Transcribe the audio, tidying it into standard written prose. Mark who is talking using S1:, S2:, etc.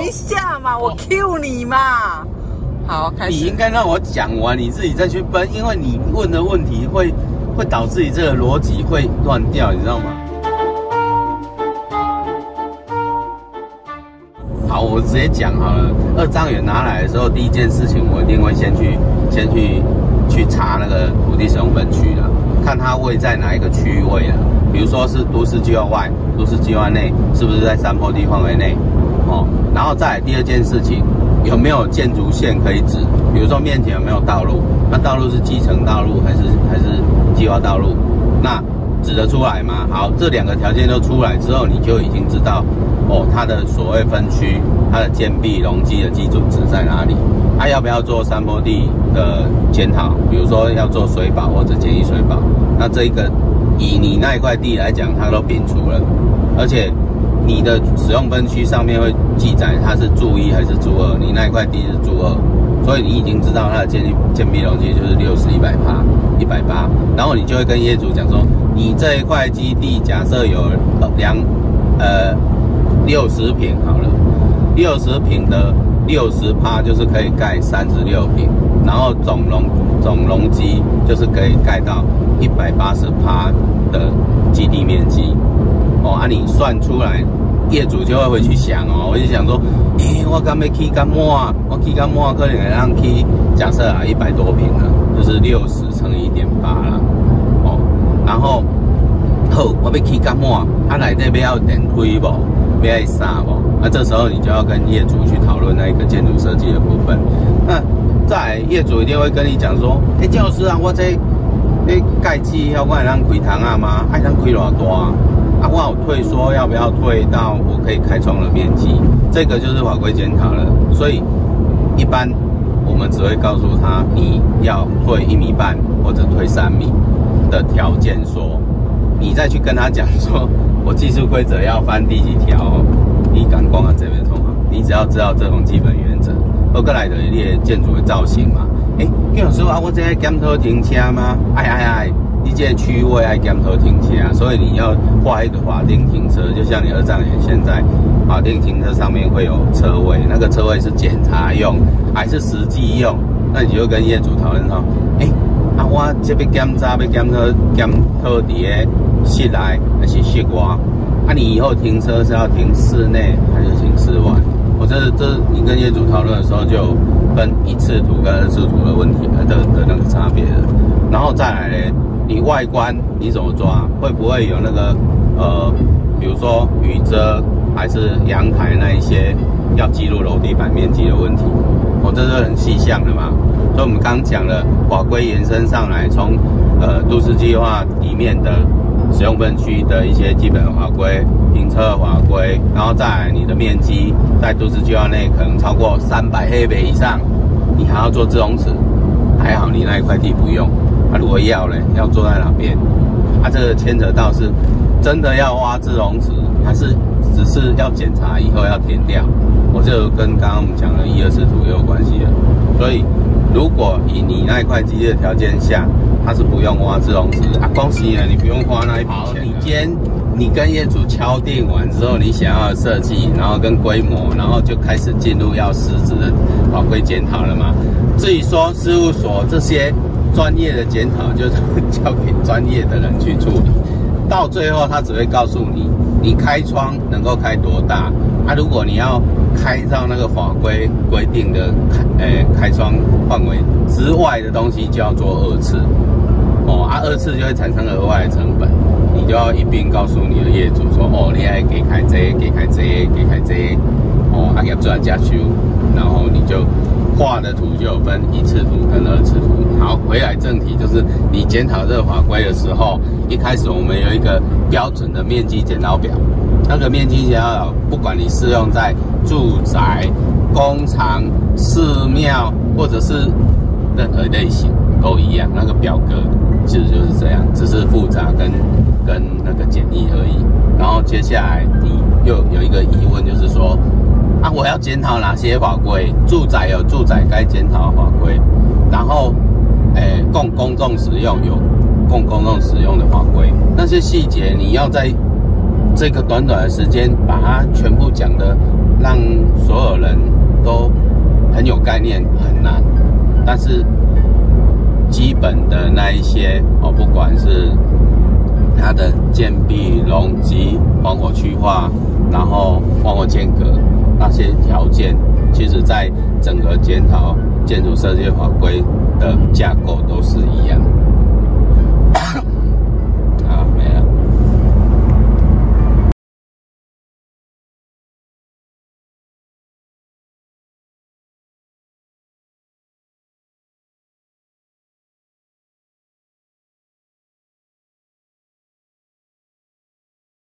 S1: 一下嘛，我 Q 你嘛。好，开始。
S2: 你应该让我讲完，你自己再去分，因为你问的问题会导致你这个逻辑会乱掉，你知道吗？好，我直接讲好了。2丈原拿来的时候，第一件事情我一定会先去查那个土地使用分区啦，看它位在哪一个区域位啦。比如说是都市计划外、都市计划内，是不是在山坡地范围内？哦，然后再来第二件事情，有没有建筑线可以指？比如说面前有没有道路？那道路是基层道路还是计划道路？那指得出来吗？好，这2个条件都出来之后，你就已经知道哦，它的所谓分区，它的建蔽容积的基准值在哪里？它要不要做山坡地的检讨？比如说要做水保或者简易水保，那这一个以你那一块地来讲，它都摒除了，而且你的使用分区上面会记载它是住1还是住2，你那一块地是住2，所以你已经知道它的建蔽容积就是60、100%、180，然后你就会跟业主讲说，你这一块基地假设有60坪好了，60坪的60%就是可以盖36坪，然后总容积就是可以盖到180%的基地面积。哦，啊，你算出来，业主就会回去想哦，我就想说，我刚要起干满，我起干满可能会让起，假设啊100多坪啊，就是60乘以1.8啦，哦，然后好，我要起干满，啊内底要电梯不？要啥不？那这时候你就要跟业主去讨论那个建筑设计的部分。那再业主一定会跟你讲说，建筑师啊，我这盖基要我会让开窗啊吗？爱让开偌大啊？啊，我有退缩，要不要退到我可以开窗的面积？这个就是法规检讨了。所以一般我们只会告诉他，你要退1.5米或者退3米的条件说，你再去跟他讲说，我技术规则要翻第几条哦，你敢讲啊这边通好，你只要知道这种基本原则。后过来的你的建筑的造型嘛，建筑师啊，我这要检讨停车吗？你这个区位要检讨停车，所以你要画一个法定停车，就像你2丈原现在法定停车上面会有车位，那个车位是检查用还是实际用？那你就跟业主讨论说，我这边检查要检讨伫个室内还是室外？啊，你以后停车是要停室内还是停室外？这你跟业主讨论的时候就分1次图跟2次图的问题的那个差别了。然后再来呢，你外观你怎么抓？会不会有那个比如说雨遮还是阳台那一些要记录楼地板面积的问题？这是很细项的嘛。所以我们刚讲了法规延伸上来，从都市计划里面的使用分区的一些基本的法规、停车的法规，然后再来你的面积在都市计划内可能超过300黑北以上，你还要做自容池，还好你那一块地不用。如果要嘞，要做在哪边？这个牵扯到是真的要挖自容池，还是只是要检查以后要填掉？我就跟刚刚我们讲的1、2次图也有关系的。所以如果以你那一块基地的条件下，它是不用挖自容池恭喜你，你不用花那一笔钱。你跟业主敲定完之后，你想要的设计，然后跟规模，然后就开始进入要实质的法规检讨了嘛。至于说事务所这些专业的检讨，就是交给专业的人去处理。到最后，他只会告诉你，你开窗能够开多大如果你要开到那个法规规定的开窗范围之外的东西，就要做2次2次就会产生额外的成本，你就要一并告诉你的业主说，你要给开这个，给开这个，给开这个业主要加修，然后你就画的图就有分1次图跟2次图。好，回来正题，就是你检讨这个法规的时候，一开始我们有一个标准的面积检讨表，那个面积检讨表，不管你适用在住宅、工厂、寺庙或者是任何类型都一样，那个表格其实就是这样，只是复杂跟那个简易而已。然后接下来你又有一个疑问，就是说我要检讨哪些法规？住宅有住宅该检讨的法规，然后供公众使用有供公众使用的法规，那些细节你要在这个短短的时间把它全部讲的让所有人概念很难，但是基本的那一些哦，不管是它的建壁、容积、防火区划，然后防火间隔那些条件，其实在整个检讨建筑设计法规的架构